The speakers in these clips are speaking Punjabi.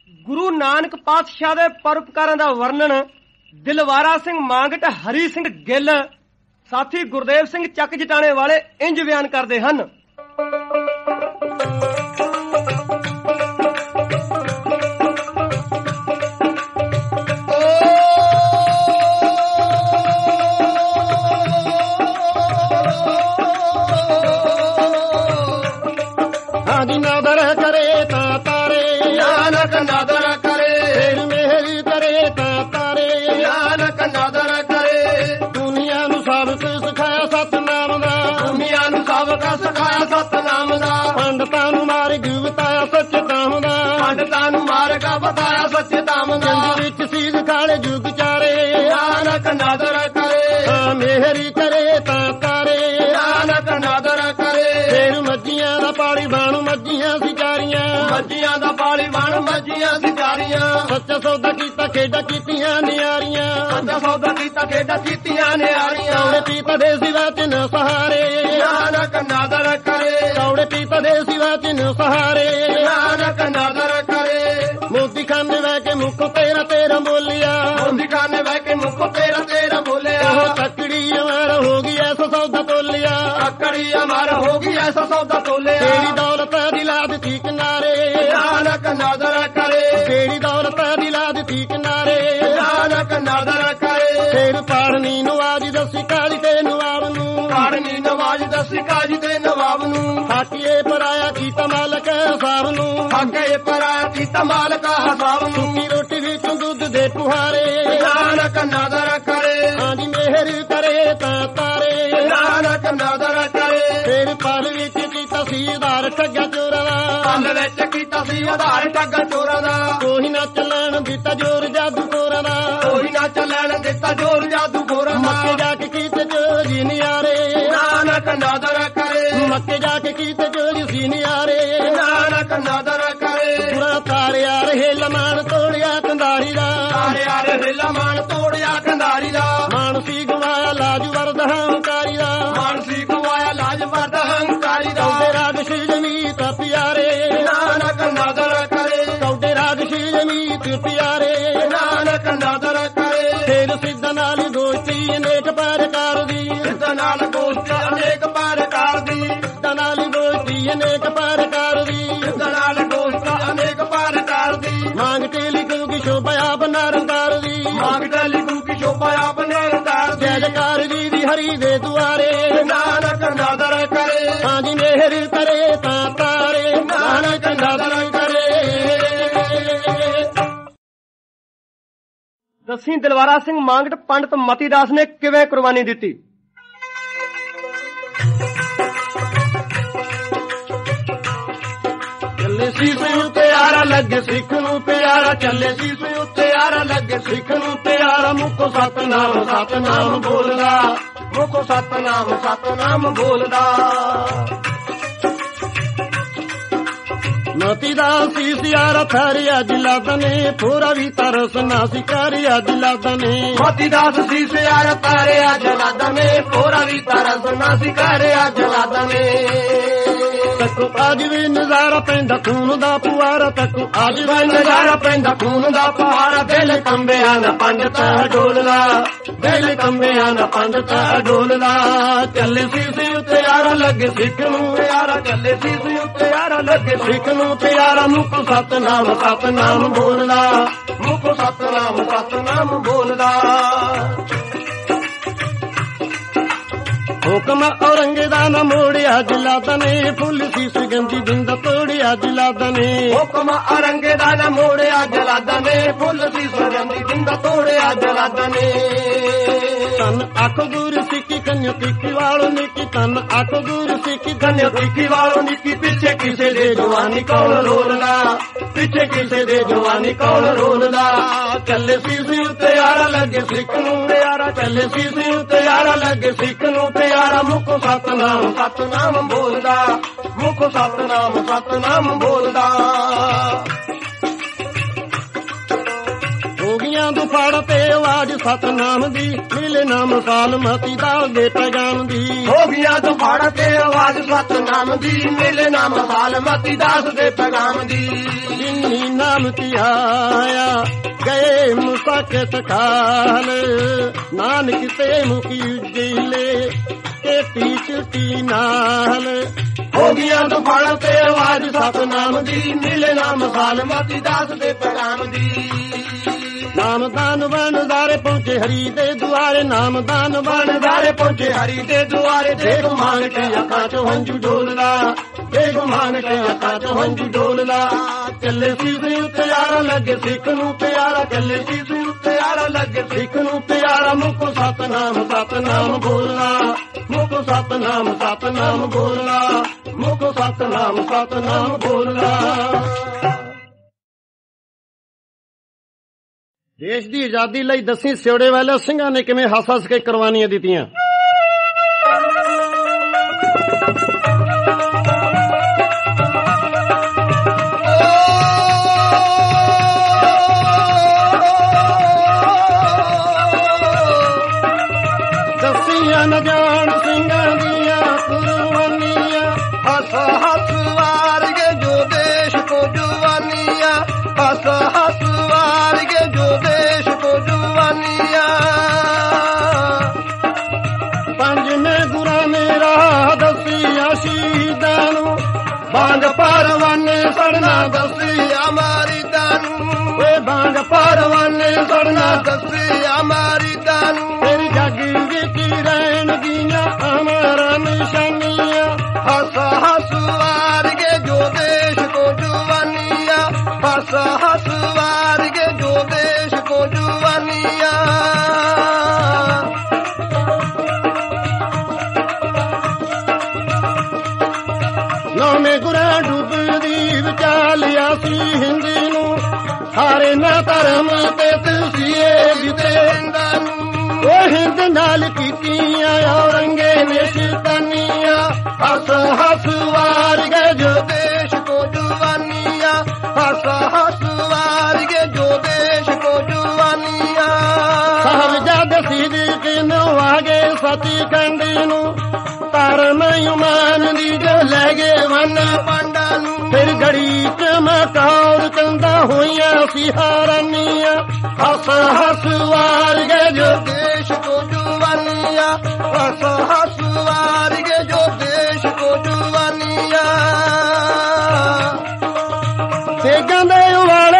ਗੁਰੂ ਨਾਨਕ ਪਾਤਸ਼ਾਹ ਦੇ ਪਰਉਪਕਾਰਾਂ ਦਾ ਵਰਣਨ ਦਿਲਵਾਰਾ ਸਿੰਘ ਮਾਂਗਟ, ਹਰੀ ਸਿੰਘ ਗਿੱਲ, ਸਾਥੀ ਗੁਰਦੇਵ ਸਿੰਘ ਚੱਕ ਜਟਾਣੇ ਵਾਲੇ ਇੰਜ ਬਿਆਨ ਕਰਦੇ ਹਨ। ਨਾਦਰ ਕਰੇ ਤਾਂ ਤਾਰੇ, ਨਾਨਕ ਨਾਦਰ ਕਰੇ, ਮੇਹਰ ਕਰੇ ਤਾਂ ਤਾਰੇ, ਨਾਨਕ ਨਾਦਰ ਕਰੇ। ਦੁਨੀਆ ਨੂੰ ਸਭ ਕੁਝ ਸਿਖਾਇਆ ਸਤਿਨਾਮ ਦਾ, ਦੁਨੀਆ ਨੂੰ ਸਭ ਕੁਝ ਸਿਖਾਇਆ ਸਤਿਨਾਮ ਦਾ, ਪੰਡਤਾਂ ਨੂੰ ਮਾਰਗ ਬਤਾਇਆ ਸੱਚ ਧਾਮ ਦਾ, ਪੰਡਤਾਂ ਨੂੰ ਮਾਰਗ ਬਤਾਇਆ ਸੱਚ ਧਾਮ ਦਾ। ਜਿੰਦ ਵਿੱਚ ਸੀਸ ਖਾਲੇ ਜੁਗ ਚਾਰੇ, ਨਾਨਕ ਨਾਦਰ ਕਰੇ, ਮੇਹਰ ਕਰੇ ਤਾਂ ਤਾਰੇ, ਨਾਨਕ ਨਾਦਰ ਕਰੇ। ਫੇਰ ਮੱਝੀਆਂ ਦਾ ਪਾਣੀ ਬਾਣ ਮੱਝੀਆਂ ਸਿਕਾਰੀਆਂ, ਮੱਝੀਆਂ ਦਾ ਪਾਲੀ ਬਣ ਮੱਝੀਆਂ ਸਿਕਾਰੀਆਂ, ਸੱਚਾ ਸੌਦਾ ਕੀਤਾ ਖੇਡਾਂ ਕੀਤੀਆਂ ਨਿਆਰੀਆਂ, ਸੱਚਾ ਸੌਦਾ ਕੀਤਾ ਖੇਡਾਂ ਕੀਤੀਆਂ ਨਿਆਰੀਆਂ। ਕੌੜੇ ਪੀਤਾ ਦੇ ਸਿਵਾ ਚ ਨ ਸਹਾਰੇ, ਨਾਨਕ ਨਾਦਰ ਕਰੇ, ਕੌੜੇ ਪੀਤਾ ਦੇ ਸਿਵਾ ਚ ਨ ਸਹਾਰੇ, ਨਾਨਕ ਨਾਦਰ ਕਰੇ। ਮੋਦੀ ਖਾਨੇ ਬਹਿ ਕੇ ਮੁੱਖ ਤੇਰਾ ਤੇਰਾ ਬੋਲਿਆ, ਮੋਦੀ ਖਾਨੇ ਬਹਿ ਕੇ ਮੁੱਖ ਤੇਰਾ ਤੇਰਾ ਬੋਲਿਆ। ਉਹ ਤਕੜੀ ਅਮਰ ਹੋ ਗਈ ਐਸਾ ਸੌਦਾ ਤੋਲਿਆ, ਆਕੜੀ ਅਮਰ ਹੋ ਗਈ ਐਸਾ ਸੌਦਾ ਤੋਲਿਆ। ਤੇਰੀ ਦੌਲਤ ਦੀ ਲਾ ਦਿੱਤੀ ਕਿਨਾਰੇ, ਨਾਨਕ ਨਾਦਰ ਕਰੇ, ਤੇਰੀ ਦੌਲਤ ਦੀ ਲਾ ਦਿੱਤੀ ਕਿਨਾਰੇ, ਨਾਨਕ ਨਾਦਰ ਕਰੇ। ਫੇਰ ਪਾੜਨੀ ਨਵਾਜ ਦੱਸੀ ਕਾਲੀ ਤੇ ਨਵਾਬ ਨੂੰ, ਕਾੜਨੀ ਨਵਾਜ ਦੱਸੀ ਕਾਜੀ ਤੇ ਨਵਾਬ ਨੂੰ, ਹਾਕੀਏ ਪਰਾਇਆ ਕੀਤਾ ਮਾਲਕ ਸਾਹਿਬ ਨੂੰ, ਹਾਕੇ ਪਰਾ ਕੀਤਾ ਮਾਲਕ ਹਸਾਬ ਨੂੰ। ਸੁੱਕੀ ਰੋਟੀ ਵਿੱਚੋਂ ਦੁੱਧ ਦੇ ਪੁਹਾਰੇ, ਨਾਨਕ ਨਾਦਰ ਕਰੇ, ਹਾਂਜੀ ਮਿਹਰ ਕਰੇ ਤਾਂ ਤਾਰੇ, ਨਾਨਕ ਨਾਦਰ ਕਰੇ। ਫੇਰ ਪਲ ਵਿੱਚ ਕੀਤਾ ਸੀ ਉਧਾਰ ਠੱਗਾ ਚੋਰਾਂ ਦਾ, ਪਲ ਵਿੱਚ ਕੀਤਾ ਸੀ ਉਧਾਰ ਠੱਗਾ ਚੋਰਾਂ ਦਾ, ਕੋਈ ਨਾ ਚੱਲਣ ਦਿੱਤਾ ਜੋਰ ਜਾਦੂ ਕੋਰਾਂ ਦਾ, ਕੋਈ ਨਾ ਚੱਲਣ ਦਿੱਤਾ ਜੋਰ ਜਾਦੂ ਖੋਰਾਂ ਮੱਕੇ ਦਾ। ਜਾ ਕੇ ਕੀਤੇ ਚੋਰੀ ਨਿਆਰੇ, ਨਾਨਕ ਨਾਦਰ ਕਰੇ, ਮੱਕੇ ਜਾ ਕੇ ਕੀਤੇ ਚੋਰੀ ਸੀ ਨਿਆਰੇ, ਨਾਨਕ ਨਾਦਰ ਕਰੇ। ਪੂਰਾ ਤਾਰਿਆ ਰਹੇ ਲਮਾਨ ਤੋੜਿਆ ਕੰਧਾਰੀ ਦਾ, ਤਾਰੇ ਆਰੇ ਹਿੱਲਾ ਮਾਨ ਤੋੜਿਆ ਕੰਧਾਰੀ ਦਾ, ਮਾਨਸੀ ਗਵਾਇਆ ਲਾਜ ਵਰਦ ਹੰਕਾਰੀ ਦਾ, ਮਾਨਸੀ ਖਵਾਇਆ ਲਾਜ ਵਰਦ ਹੰਕਾਰੀ ਦਾ। ਕੌਡੇ ਰਾਗ ਸ਼ਿਜਮੀਤ ਪਿਆਰੇ, ਨਾਨਕ ਨਾਦਰ ਕਰੇ, ਕੌਡੇ ਰਾਗ ਸ਼ਿਜਮੀਤ ਪਿਆਰੇ, ਨਾਨਕ ਨਾਦਰ ਕਰੇ। ਫੇਰ ਸਿੱਧ ਨਾਲ ਦੋਸਤੀ ਅਨੇਕ ਪ੍ਰਕਾਰ ਦੀ, ਸਿੱਧ ਨਾਲ ਗੋਸ਼ਟੀ ਅਨੇਕ ਪ੍ਰਕਾਰ ਦੀ, ਸਿੱਧ ਨਾਲ ਦੋਸਤੀ ਅਨੇਕ ਪ੍ਰਕਾਰ ਦੀ, ਸਿੱਧ ਨਾਲ ਗੋਸ਼ਟੀ ਅਨੇਕ ਪ੍ਰਕਾਰ ਦੀ। ਮੰਗ ਕੇ ਲਿਖੂਗੀ ਸ਼ੋਭਾ ਆਪ ਨਰੰਕਾਰ ਦੀ, ਮੰਗਦਾ ਲਿਖੂ ਕਿ ਸ਼ੋਭਾ ਆਪਣੇ ਉਤਾਰ ਦੀ। ਜੈ ਜੈਕਾਰ ਜੀ ਦੀ ਹਰੀ ਦੇ ਦੁਆਰੇ, ਨਾਨਕ ਨਾਦਰ ਕਰੇ, ਹਾਂਜੀ ਮਿਹਰ ਕਰੇ ਤਾਂ ਤਾਰੇ, ਨਾਨਕ ਨਾਦਰ ਕਰੇ। ਦੱਸੀ ਦਿਲਵਾਰਾ ਸਿੰਘ ਮਾਂਗਟ ਪੰਡਤ ਮਤੀ ਦਾਸ ਨੇ ਕਿਵੇਂ ਕੁਰਬਾਨੀ ਦਿੱਤੀ। ਚੱਲੇ ਸੀਸ ਉੱਤੇ ਆਰਾ ਲੱਗੇ ਸਿੱਖ ਨੂੰ ਪਿਆਰਾ, ਚੱਲੇ ਸੀਸ ਉੱਤੇ ਆਰਾ ਲੱਗੇ ਸਿੱਖ ਨੂੰ ਪਿਆਰਾ, ਮੁੱਖੋ ਸਤਨਾਮ ਸਤਨਾਮ ਬੋਲਦਾ, ਮੁਖ ਸਤਨਾਮ ਸਤਨਾਮ ਬੋਲਦਾ। ਮਤੀ ਦਾ ਸੀਸ ਯਾਰਾ ਥਰਿਆ ਜਲਾਦਾਂ ਨੇ, ਪੂਰਾ ਵੀ ਤਰਸ ਨਾ ਸਿਕਾਰਿਆ ਜਲਾਦਾਂ ਨੇ, ਮਤੀ ਦਾਸ ਸੀਸ ਯਾਰ ਤਾਰਿਆ ਜਲਾਦਾਂ ਨੇ, ਪੋਰਾ ਵੀ ਤਰਸ ਨਾ ਸਿਕਾਰਿਆ ਜਲਾਦਾਂ ਨੇ। ਤੱਕੂ ਅੱਜ ਵੀ ਨਜ਼ਾਰਾ ਪੈਂਦਾ ਖੂਨ ਦਾ ਪੁਆਰਾ, ਤੱਕੂ ਅੱਜ ਵੀ ਨਜ਼ਾਰਾ ਪੈਂਦਾ ਖੂਨ ਦਾ ਪਹਾੜਾ, ਦਿਲ ਕੰਬਿਆਂ ਦਾ ਪੰਡਤ ਡੋਲਦਾ, ਦਿਲ ਕੰਬਿਆਂ ਦਾ ਪੰਡਤ ਡੋਲਦਾ। ਚੱਲੇ ਸੀਸ ਉੱਤੇ ਆਰਾ ਲੱਗੇ ਸਿੱਖ ਨੂੰ ਪਿਆਰਾ ਚੱਲੇ ਸੀਸ ਉੱਤੇ ਯਾਰ ਲੱਗੇ ਸਿੱਖ ਨੂੰ ਪਿਆਰਾ, ਮੁੱਖ ਸਤਨਾਮ ਸਤਨਾਮ ਬੋਲਦਾ, ਮੁਖ ਸਤਨਾਮ ਸਤਨਾਮ ਬੋਲਦਾ। ਹੁਕਮ ਔਰੰਗੇ ਦਾ ਨਾ ਮੋੜਿਆ ਜਲਾਦਾਂ ਨੇ, ਫੁੱਲ ਸੀਸ ਗੰਦੀ ਬਿੰਦ ਤੋੜਿਆ ਜਲਾਦਾਂ ਨੇ, ਹੁਕਮ ਅਰੰਗੇ ਦਾ ਨਾ ਮੋੜਿਆ ਜਲਾਦਾਂ ਨੇ, ਫੁੱਲ ਸੀ ਸਰੰਦੀ ਦਿੰਦਾ ਤੋੜਿਆ ਜਲਾਦਾਂ ਨੇ। ਤਨ ਆਖੋ ਗੁਰ ਸਿੱਖੀ ਕੰਨਿਓ ਤਿੱਖੀ ਵਾਲੋ ਨਿੱਕੀ, ਤਨ ਆਖੋ ਗੁਰ ਸਿੱਖੀ ਕੰਨਿਓ ਤਿੱਖੀ ਵਾਲੋ ਨਿੱਕੀ, ਪਿੱਛੇ ਕਿਸੇ ਦੇ ਜਵਾਨੀ ਕੌਣ ਰੋਲਦਾ, ਪਿੱਛੇ ਕਿਸੇ ਦੇ ਜਵਾਨੀ ਕੌਣ ਰੋਲਦਾ। ਚੱਲੇ ਸੀਸ ਉੱਤੇ ਆਰਾ ਲੱਗੇ ਸਿੱਖ ਨੂੰ ਪਿਆਰਾ, ਚੱਲੇ ਸੀਸ ਉੱਤੇ ਆਰਾ ਲੱਗੇ ਸਿੱਖ ਨੂੰ ਪਿਆਰਾ, ਮੁੱਖ ਸਤਨਾਮ ਸਤਨਾਮ ਬੋਲਦਾ, ਮੁਖ ਸਤਨਾਮ ਸਤਨਾਮ ਬੋਲਦਾ। ਹੋ ਗਈਆਂ ਦੁਫਾੜ ਤੇ ਆਵਾਜ਼ ਸਤਨਾਮ ਦੀ, ਮਿਲੇ ਨਾ ਮਿਸਾਲ ਮਤੀ ਦਾਸ ਦੇ ਪੈਗਾਮ ਦੀ, ਹੋ ਗਿਆ ਦੁਫਾੜ ਤੇ ਆਵਾਜ਼ ਸਤਨਾਮ ਦੀ, ਮਿਲੇ ਨਾ ਮਿਸਾਲ ਮਤੀ ਦਾਸ ਦੇ ਪੈਗਾਮ ਦੀ। ਜਿਨੀ ਨਾ ਨਾਮ ਧਿਆਇਆ ਗਏ ਮੁਸਾਕਤ ਕਾਲ ਨਾਨਕ ਤੇ ਮੁਕੀ ਉਜਲੇ ਟੀ ਚੁਟੀ ਨਾਲ ਹੋ ਗਿਆ ਦੁਫਾੜਾ ਤੇ ਆਵਾਜ਼ ਸਤਨਾਮ ਦੀ ਨੀਲੇ ਨਾਮ ਸਾਲ ਮਾਤੀ ਦਾਸ ਦੇ ਪੈਗਾਮ ਦੀ ਨਾਮਦਾਨ ਵਣਦਾਰੇ ਪਹੁੰਚੇ ਹਰੀ ਦੇ ਦੁਆਰੇ ਨਾਮਦਾਨ ਵਣਦਾਰੇ ਪਹੁੰਚੇ ਹਰੀ ਦੇ ਦੁਆਰੇ ਦੇਖ ਮੰਗ ਕੇ ਅੱਖਾਂ ਚੋਂ ਹੰਝੂ ਡੋਲਦਾ ਦੇਖ ਮੰਗ ਕੇ ਅੱਖਾਂ ਚੋਂ ਹੰਝੂ ਡੋਲਦਾ ਚੱਲੇ ਸੀਸ ਉੱਤੇ ਯਾਰਾ ਲੱਗੇ ਸਿੱਖ ਨੂੰ ਪਿਆਰਾ ਚੱਲੇ ਸੀਸ ਉੱਤੇ ਯਾਰਾ ਲੱਗੇ ਸਿੱਖ ਨੂੰ ਪਿਆਰਾ ਮੁੱਖ ਸਤਨਾਮ ਸਤਨਾਮ ਬੋਲਣਾ ਮੁੱਖ ਸਤਨਾਮ ਸਤਨਾਮ ਬੋਲਣਾ ਮੁੱਖ ਸਤਨਾਮ ਸਤਨਾਮ ਬੋਲਣਾ ਦੇਸ਼ ਦੀ ਆਜ਼ਾਦੀ ਲਈ ਦੱਸੀ ਸਿਉੜੇ ਵਾਲੇ ਸਿੰਘਾਂ ਨੇ ਕਿਵੇਂ ਹੱਸ-ਹੱਸ ਕੇ ਕੁਰਬਾਨੀਆਂ ਦਿੱਤੀਆਂ। ਦੱਸੀਆਂ ਨਾ ਜਾਣ ਸਿੰਘਾਂ ਦੀਆਂ ਕੁਰਬਾਨੀਆਂ ਹੱਸ-ਹੱਸ ਵਾਰ ਕੇ ਜੋ ਦੇਸ਼ ਕੋ ਜਵਾਨੀਆਂ ਹੱਸ-ਹੱਸ ਵਾਰ ਕੇ ਜੋ ਦੇਸ਼ ਕੋ ਜਵਾਨੀਆਂ ਪੰਜਵੇਂ ਗੁਰਾਂ ਨੇ ਰਾਹ ਦੱਸੀਆਂ ਸ਼ਹੀਦਾਂ ਨੂੰ ਬਾਂਗ ਪਰਵਾਨੇ ਸੜਨਾ ਦੱਸੀਆਂ ਮਾਰੀਦਾਂ ਨੂੰ ਓਏ ਬਾਂਗ ਪਰਵਾਨੇ ਸੜਨਾ ਦੱਸੀਆਂ ਮਾਰੀਦਾਂ ਨੂੰ ਤੇਰੀ ਜੱਗ ਵਿੱਚ ਰਹਿਣਗੀਆਂ ਅਮਰਾਂ ਨਿਸ਼ਾਨੀਆਂ ਹੱਸ-ਹੱਸ ਵਾਰ ਕੇ ਜੋ ਦੇਸ਼ ਕੋ ਜਵਾਨੀਆਂ ਹੱਸ-ਹੱਸ ਵਾਰ ਕੇ ਜੋ ਦੇਸ਼ ਕੋ ਜਵਾਨੀਆਂ ਨੌਵੇਂ ਗੁਰਾਂ ਡੁੱਬਦੀ ਵਿਚਾਲਿਆ ਸੀ ਹਿੰਦੀ ਨੂੰ ਹਾਰੇ ਨਾ ਧਰਮ ਤੇ ਤੁਸੀਏ ਜਿਤੇਂਦਾਂ ਨੂੰ ਉਹ ਹਿੰਦ ਨਾਲ ਕੀਤੀਆਂ ਔਰੰਗੇ ਨੇ ਸ਼ੈਤਾਨੀਆਂ ਹੱਸ-ਹੱਸ ਵਾਰ ਕੇ ਜੋ ਦੇਸ਼ ਕੋ ਜਵਾਨੀਆਂ ਹੱਸ-ਹੱਸ ਵਾਰ ਕੇ ਜੋ ਦੇਸ਼ ਕੋ ਜਵਾਨੀਆਂ ਸਾਹਿਬਜ਼ਾਦੇ ਸਿੱਦਕ ਨੂੰ ਆਗੇ ਸੱਚੀ ਕੰਡੀ ਨੂੰ ਧਰਮ ਇਮਾਨ ਦੀ ਜੋ ਲੈ ਗਏ ਵਨ ਪਾਂਡਾ ਨੂੰ ਫਿਰ ਗੜੀ ਚਮਕੌਰ ਕੰਦਾ ਹੋਈਆਂ ਸੀ ਹਾਰਾਨੀਆਂ ਹੱਸ-ਹੱਸ ਵਾਰ ਕੇ ਜੋ ਦੇਸ਼ ਕੋ ਜਵਾਨੀਆਂ ਹੱਸ-ਹੱਸ ਵਾਰ ਕੇ ਜੋ ਦੇਸ਼ ਕੋ ਜਵਾਨੀਆਂ ਦੇਗਾਂ ਦੇ ਉਵਾਲੇ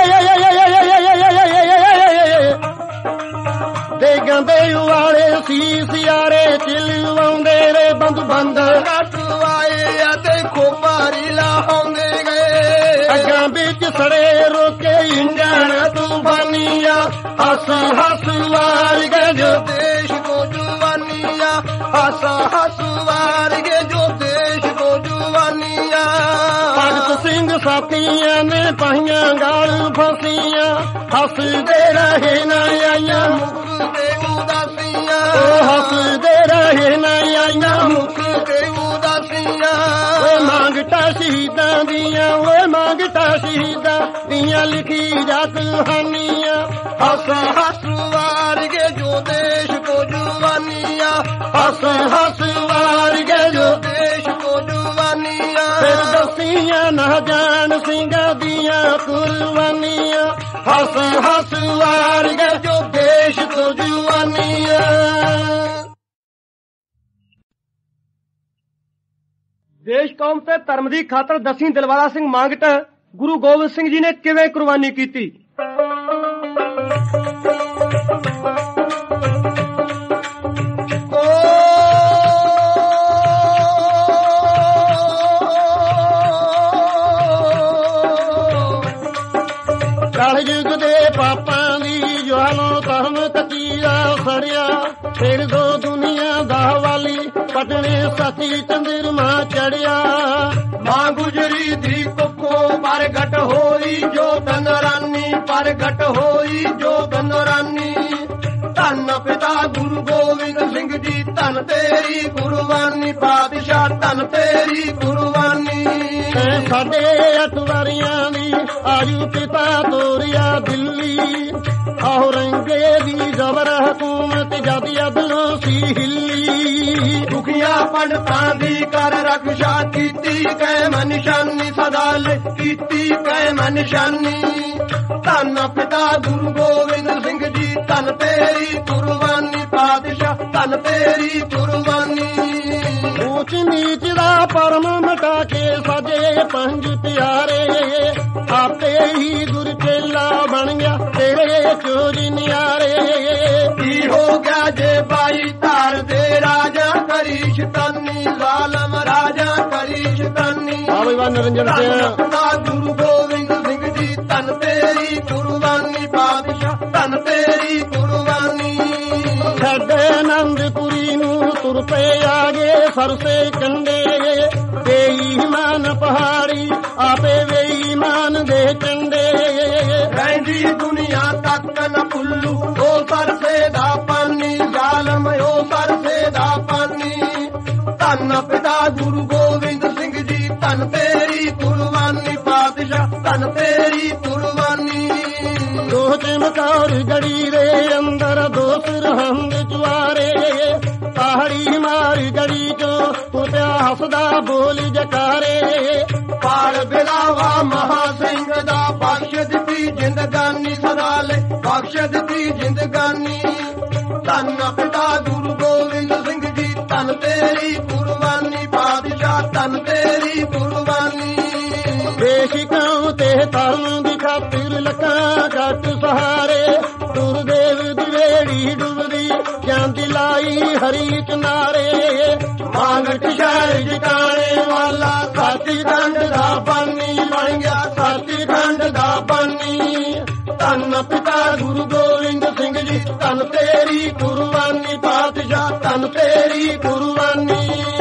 ਦੇਗਾਂ ਦੇ ਉਵਾਲੇ ਸੀ ਸਿਆਰੇ ਚਿਲਵਾਉਂਦੇ ਰੇ ਬੰਦ ਕੱਟ ਆਏ ਅਤੇ ਖੋਪਾਰੀ ਲਾਉਂਦੇ ਗਏ ਅੱਗਾਂ ਵਿੱਚ ਸੜੇ ਰੋਕੇ ਇੰਜਣ ਤੂਫਾਨੀਆਂ ਹੱਸ-ਹੱਸ ਵਾਰ ਕੇ ਜੋ ਦੇਸ਼ ਕੋ ਜਵਾਨੀਆਂ ਹੱਸ-ਹੱਸ ਵਾਰ ਕੇ ਜੋ ਦੇਸ਼ ਕੋ ਜਵਾਨੀਆਂ ਭਗਤ ਸਿੰਘ ਸਾਥੀਆਂ ਨੇ ਪਾਈਆਂ ਗਾਲ ਫਸੀਆਂ ਹੱਸਦੇ ਰਹੇ ਨਾ ਆਈਆਂ ਮੁੱਖ ਤੇ ਉਦਾਸੀਆਂ ਉਹ ਹੱਸਦੇ ਰਹੇ ਨਾ ਆਈਆਂ ਮੁੱਖ ਤੇ ਉਦਾਸੀਆਂ ਓਏ ਮੰਗਟਾ ਸ਼ਹੀਦਾਂ ਦੀਆਂ ਓਏ ਮੰਗਟਾ ਸ਼ਹੀਦਾਂ ਦੀਆਂ ਲਿਖੀ ਜਾ ਕਹਾਣੀਆਂ ਹੱਸ-ਹੱਸ ਵਾਰ ਕੇ ਜੋ ਦੇਸ਼ ਕੋ ਜਵਾਨੀਆਂ ਹੱਸ-ਹੱਸ ਵਾਰ ਕੇ ਜੋ ਦੇਸ਼ ਕੋ ਜਵਾਨੀਆਂ ਫਿਰ ਦੱਸੀਆਂ ਨਾ ਜਾਣ ਸਿੰਘਾਂ ਦੀਆਂ ਕੁਰਬਾਨੀਆਂ ਹੱਸ-ਹੱਸ ਵਾਰ ਕੇ ਜੋ ਦੇਸ਼ ਕੋ ਜਵਾਨੀਆਂ ਦੇਸ਼ ਕੌਮ ਤੇ ਧਰਮ ਦੀ ਖਾਤਰ ਦਸੀਂ ਦਿਲਵਾਰਾ ਸਿੰਘ ਮੰਗਟ ਗੁਰੂ ਗੋਬਿੰਦ ਸਿੰਘ ਜੀ ਨੇ ਕਿਵੇਂ ਕੁਰਬਾਨੀ ਕੀਤੀ। ਕਲਯੁਗ ਦੇ ਪਾਪਾਂ ਦੀ ਜਵਾਲੋਂ ਧਰਮ ਤਕੀਆ ਸੜਿਆ ਫਿਰ ਦੋ ਦੁਨੀਆ ਦਾ ਵਾਲੀ ਪਟਨੇ ਸਤੀ ਚੰਦਰਮਾ ਚੜਿਆ ਮਾਂ ਗੁਜਰੀ ਦੀ ਕੁੱਖੋਂ ਪ੍ਰਗਟ ਹੋਈ ਜੋ ਧਨਰਾਨੀ ਪ੍ਰਗਟ ਹੋਈ ਜੋ ਧਨਰਾਨੀ ਧੰਨ ਪਿਤਾ ਗੁਰੂ ਗੋਬਿੰਦ ਸਿੰਘ ਜੀ ਧੰਨ ਤੇਰੀ ਕੁਰਬਾਨੀ ਪਾਤਸ਼ਾਹ ਧੰਨ ਤੇਰੀ ਕੁਰਬਾਨੀ ਸਾਡੇ ਅਟਵਾਰੀਆਂ ਦੀ ਆਜੂ ਪਿਤਾ ਤੋਰਿਆ ਦਿੱਲੀ ਔਰੰਗਜ਼ੇਬ ਦੀ ਜ਼ਬਰ ਹਕੂਮਤ ਜਦ ਅਦਲੋਂ ਸੀ ਹਿੱਲੀ ਦੁਖੀਆ ਪੰਡਤਾਂ ਦੀ ਕਰ ਰਖਸ਼ਾ ਕੀਤੀ ਕੈਮ ਨਿਸ਼ਾਨੀ ਸਦਾ ਕੀਤੀ ਕੈਮ ਨਿਸ਼ਾਨੀ ਧੰਨ ਪਿਤਾ ਗੁਰੂ ਗੋਬਿੰਦ ਸਿੰਘ ਜੀ ਧੰਨ ਤੇਰੀ ਕੁਰਬਾਨੀ ਪਾਤਸ਼ਾਹ ਧੰਨ ਤੇਰੀ ਕੁਰਬਾਨੀ ਊਚ ਨੀਚ ਦਾ ਪਰਮ ਮਿਟਾ ਕੇ ਸਾਜੇ ਪੰਜ ਪਿਆਰੇ ਆਪੇ ਹੀ ਗੁਰ ਚੇਲਾ ਬਣ ਗਿਆ ਤੇਰੇ ਚੋਰੀ ਨਿਆਰੇ ਕੀ ਹੋ ਗਿਆ ਜੇ ਬਾਈ ਧਾਰ ਦੇ ਰਾਜਾ ਕਰੀ ਸ਼ੈਤਾਨੀ ਜ਼ਾਲਮ ਰਾਜਾ ਕਰੀ ਸ਼ੈਤਾਨੀ ਆ ਬਈ ਵਾ ਨਿਰੰਜਨ ਧੰਨ ਸਿੰਘ ਪਿਤਾ ਗੁਰੂ ਗੋਬਿੰਦ ਸਿੰਘ ਜੀ ਧੰਨ ਤੇਰੀ ਕੁਰਬਾਨੀ ਪਾਤਸ਼ਾਹ ਧੰਨ ਤੇਰੀ ਕੁਰਬਾਨੀ ਛੱਡ ਆਨੰਦਪੁਰੀ ਨੂੰ ਤੁਰ ਪਏ ਆਗੇ ਸਰਸੇ ਕੰਡੇ ਬੇਈਮਾਨ ਪਹਾੜੀ ਆਪੇ ਬੇਈਮਾਨ ਦੇ ਚੰਡੇ ਰਹਿੰਦੀ ਦੁਨੀਆ ਤੱਕ ਨ ਭੁੱਲੂ ਉਹ ਸਰਸੇ ਦਾ ਪਾਣੀ ਜ਼ਾਲਮ ਉਹ ਸਰਸੇ ਦਾ ਪਾਣੀ ਧੰਨ ਪਿਤਾ ਗੁਰੂ ਗੋਬਿੰਦ ਸਿੰਘ ਜੀ ਧੰਨ ਤੇਰੀ ਕੁਰਬਾਨੀ ਪਾਤਸ਼ਾਹ ਧੰਨ ਤੇਰੀ ਕੁਰਬਾਨੀ ਦੋ ਚਮਕੌਰ ਗੜੀ ਦੇ ਅੰਦਰ ਦੋ ਸਰਹੰਦ ਚੁਆਰੇ ਪਹਾੜੀ ਮਾਰ ਗੜੀ ਚੋਂ ਤੁਰਿਆ ਹੱਸਦਾ ਬੋਲ ਜਕਾਰੇ ਪਾਲ ਬਿਲਾਵਾ ਮਹਾ ਸਿੰਘ ਦਾ ਬਖਸ਼ ਦਿੱਤੀ ਜ਼ਿੰਦਗਾਨੀ ਸਦਾ ਲੈ ਬਖਸ਼ ਦਿੱਤੀ ਜ਼ਿੰਦਗਾਨੀ ਧੰਨ ਪਿਤਾ ਗੁਰੂ ਗੋਬਿੰਦ ਸਿੰਘ ਜੀ ਧੰਨ ਤੇਰੀ ਕੁਰਬਾਨੀ ਪਾਤਸ਼ਾਹ ਧੰਨ ਤੇਰੀ ਕੁਰਬਾਨੀ ਬੇਸ਼ਿਕਾਂ ਤੇ ਧਰਮ ਦੀ ਖਾਤਰ ਲੱਖਾਂ ਘੱਟ ਸਹਾਰੇ ਗੁਰਦੇਵ ਦੀ ਵੇੜੀ ਡੁੱਬਦੀ ਜਾਂਦੀ ਲਾਈ ਹਰੀ ਚਨਾਰੇ ਮਾਂਗਟ ਸ਼ਹਿਰ ਜਟਾਣੇ ਵਾਲਾ ਸੱਚਖੰਡ ਦਾ ਬਾਨੀ ਬਣ ਗਿਆ ਸੱਚਖੰਡ ਦਾ ਬਾਨੀ ਧੰਨ ਪਿਤਾ ਗੁਰੂ ਗੋਬਿੰਦ ਸਿੰਘ ਜੀ ਧੰਨ ਤੇਰੀ ਕੁਰਬਾਨੀ ਪਾਤਸ਼ਾਹ ਧੰਨ ਤੇਰੀ ਕੁਰਬਾਨੀ